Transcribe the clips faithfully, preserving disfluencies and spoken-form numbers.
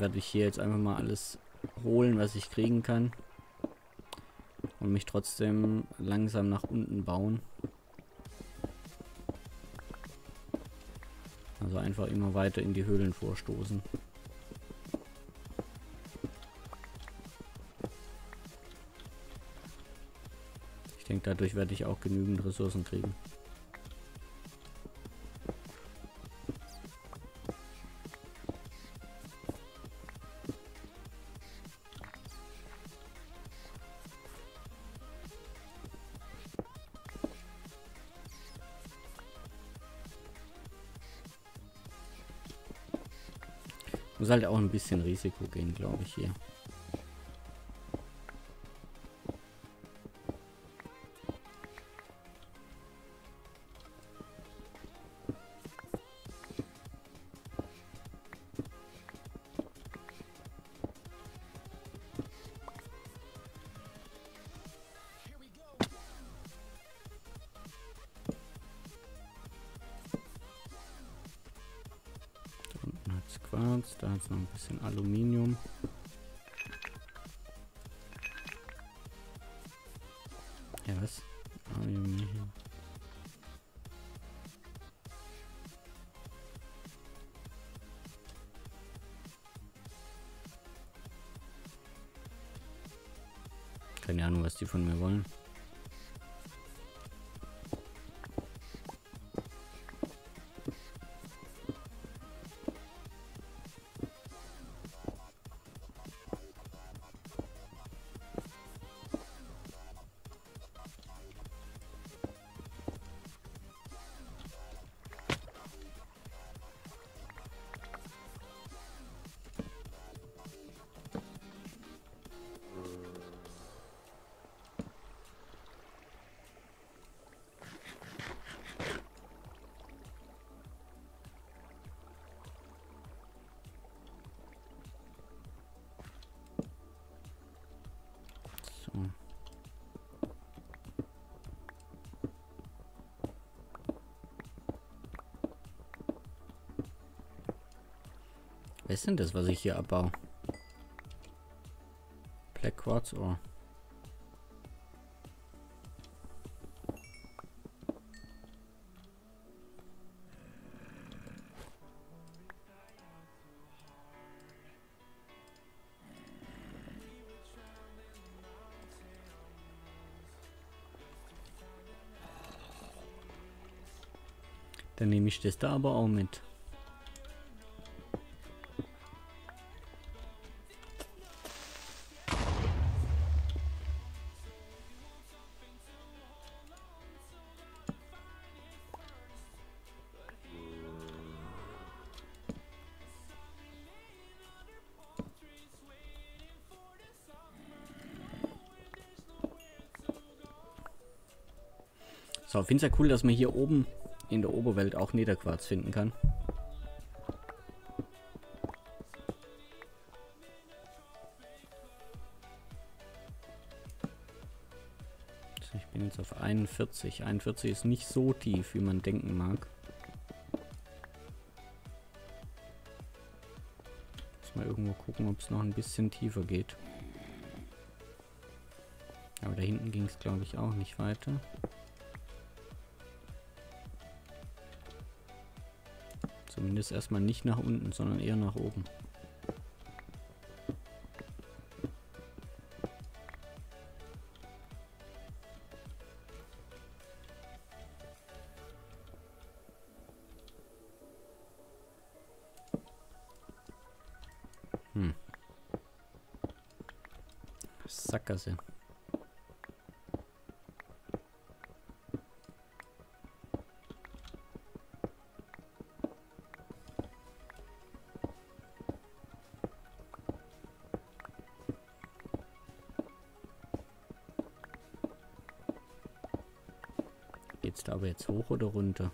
werde ich hier jetzt einfach mal alles holen, was ich kriegen kann. Und mich trotzdem langsam nach unten bauen. Also einfach immer weiter in die Höhlen vorstoßen. Ich denke, dadurch werde ich auch genügend Ressourcen kriegen. Muss halt auch ein bisschen Risiko gehen, glaube ich, hier. Quarz, da ist noch ein bisschen Aluminium. Ja, was? Aluminium. Keine Ahnung, was die von mir wollen. So. Was ist denn das, was ich hier abbaue? Black Quartz Ore. Dann nehme ich das da aber auch mit. So, finde es ja cool, dass man hier oben in der Oberwelt auch Netherquarz finden kann. So, ich bin jetzt auf einundvierzig. einundvierzig ist nicht so tief, wie man denken mag. Muss mal irgendwo gucken, ob es noch ein bisschen tiefer geht. Aber da hinten ging es, glaube ich, auch nicht weiter. Zumindest erstmal nicht nach unten, sondern eher nach oben. Hm. Sackgasse. Geht's da aber jetzt hoch oder runter?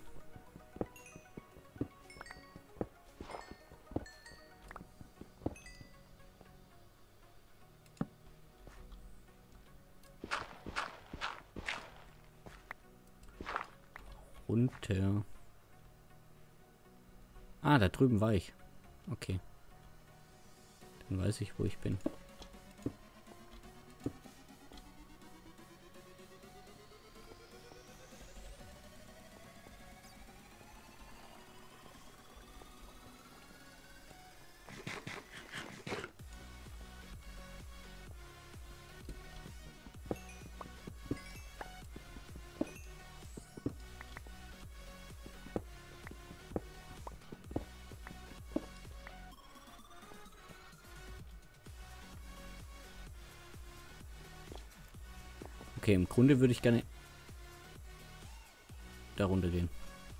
Runter. Ah, da drüben war ich. Okay. Dann weiß ich, wo ich bin. Okay, im Grunde würde ich gerne da runter gehen.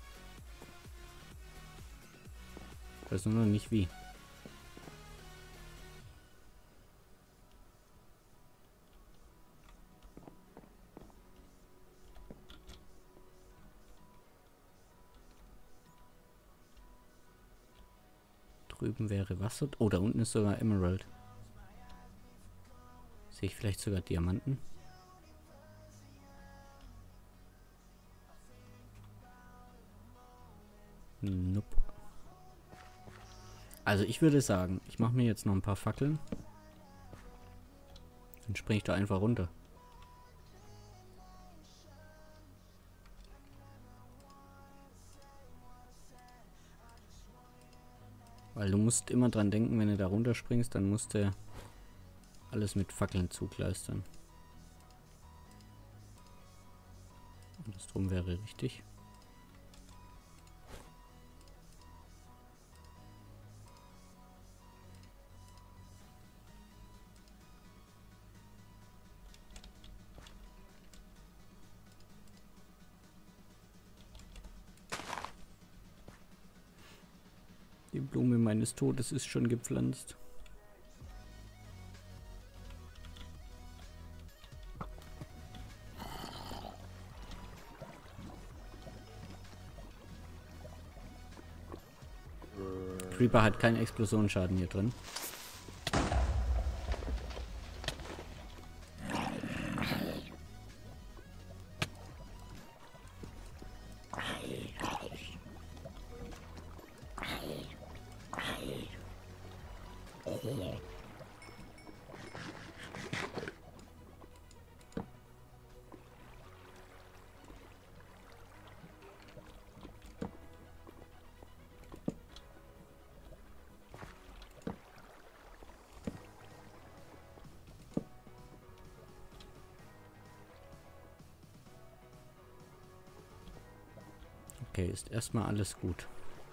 Ich weiß nur noch nicht wie. Drüben wäre Wasser. Oh, da unten ist sogar Emerald. Sehe ich vielleicht sogar Diamanten? Nope. Also ich würde sagen, ich mache mir jetzt noch ein paar Fackeln. Dann springe ich da einfach runter. Weil du musst immer dran denken, wenn du da runterspringst, dann musst du alles mit Fackeln zugleistern. Und das drum wäre richtig. Die Blume meines Todes ist schon gepflanzt. Creeper hat keinen Explosionsschaden hier drin. Okay, ist erstmal alles gut.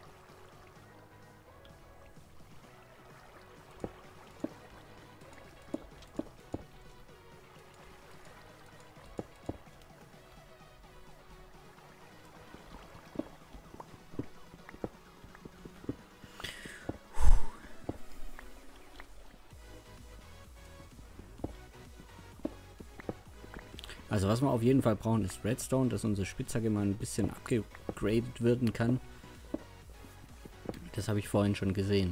Also was wir auf jeden Fall brauchen ist Redstone, dass unsere Spitzhacke mal ein bisschen abgegradet werden kann. Das habe ich vorhin schon gesehen.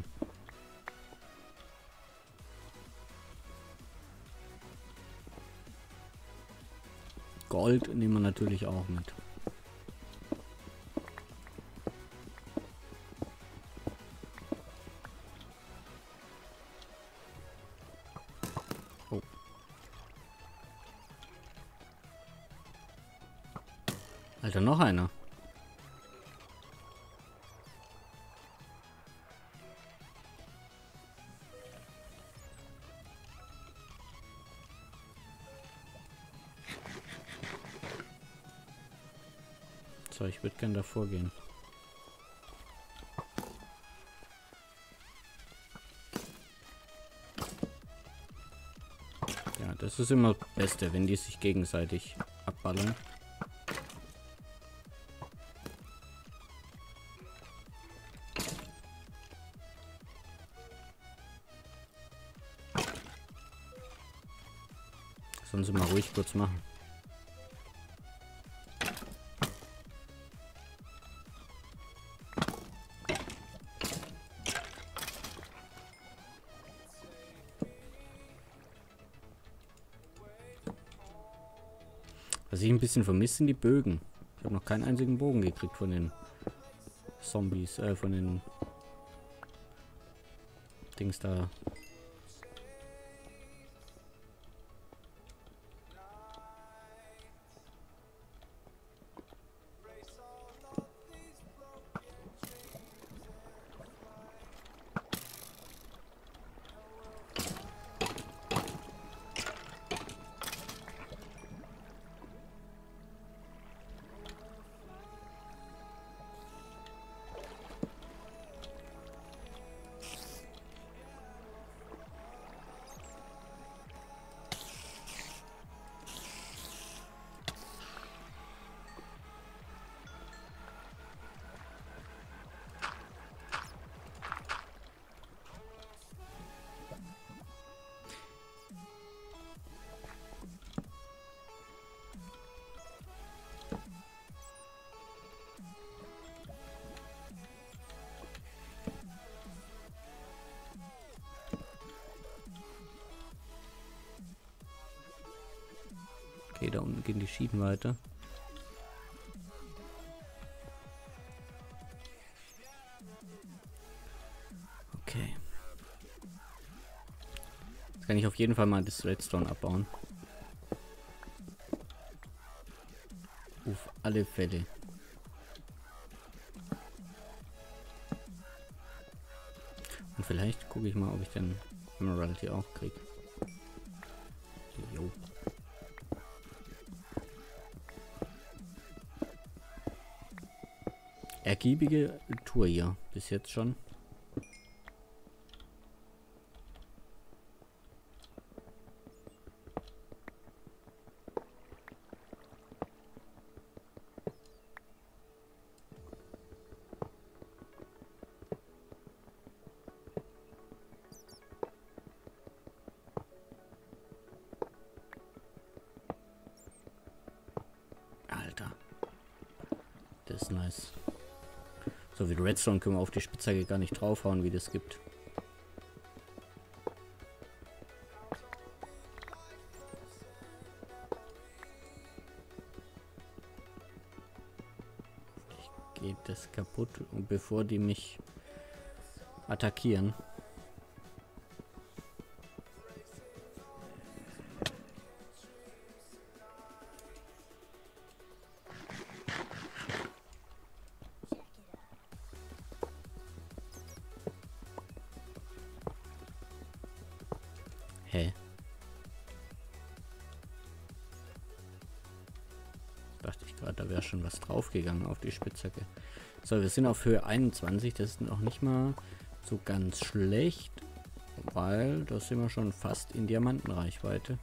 Gold nehmen wir natürlich auch mit. Oh. Alter, noch einer. So, ich würde gern davor gehen. Ja, das ist immer das Beste, wenn die sich gegenseitig abballern. Sollen sie mal ruhig kurz machen. Was ich ein bisschen vermisse, sind die Bögen. Ich habe noch keinen einzigen Bogen gekriegt von den Zombies, äh, von den Dings da, Okay, da unten gehen die Schienen weiter. Okay. Jetzt kann ich auf jeden Fall mal das Redstone abbauen. Auf alle Fälle. Und vielleicht gucke ich mal, ob ich den Emerald hier auch kriege. Jo. Ergiebige Tour hier. Bis jetzt schon. Alter. Das ist nice. So, wie Redstone können wir auf die Spitzhacke gar nicht draufhauen, wie das gibt. Geht das kaputt, und bevor die mich attackieren. Hä? Dachte ich gerade, da wäre schon was draufgegangen auf die Spitzhacke. So, wir sind auf Höhe einundzwanzig. Das ist noch nicht mal so ganz schlecht, weil da sind wir schon fast in Diamantenreichweite.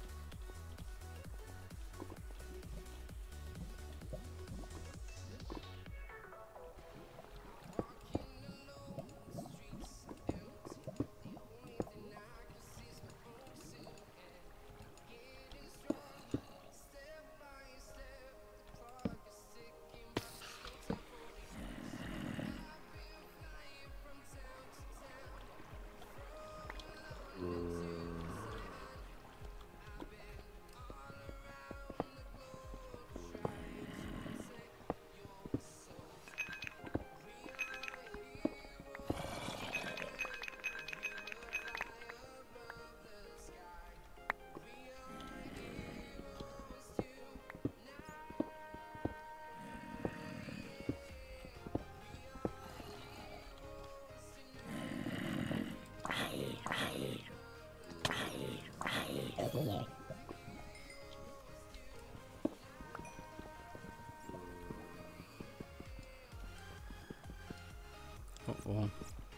Oh oh.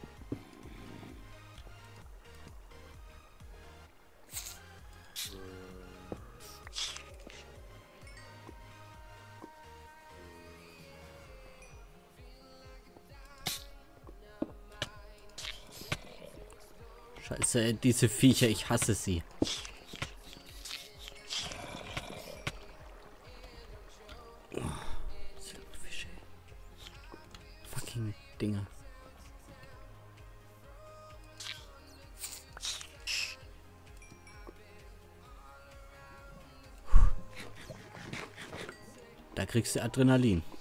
Scheiße, diese Viecher, ich hasse sie. Oh, Silberfische. Fucking Dinger. Da kriegst du Adrenalin.